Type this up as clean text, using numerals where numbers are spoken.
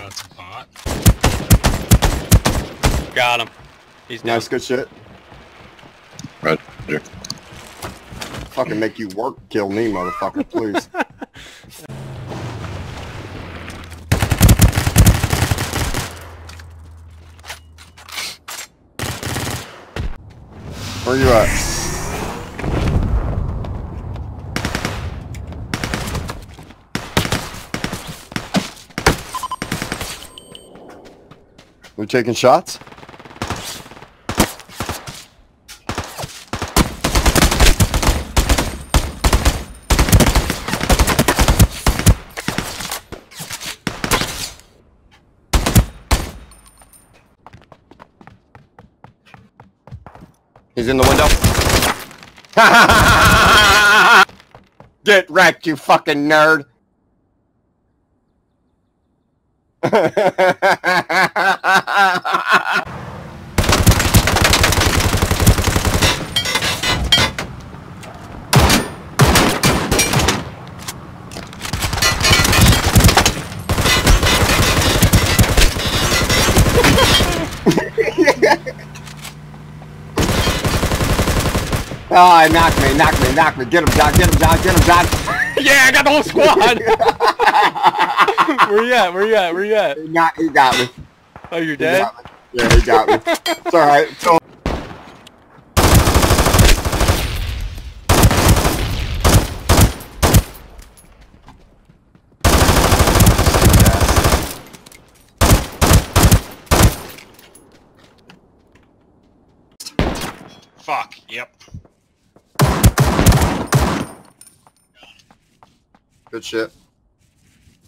it's a bot. Got him. He's down. Nice, good shit. Roger. Fucking make you work, kill me, motherfucker, please. Where you at? We taking shots? He's in the window. Get wrecked, you fucking nerd. Oh, knock me. Get him, John. Yeah, I got the whole squad! Where you at? He got me. Oh, you're dead? Yeah, he got me. It's alright. Fuck, yep. Good shit.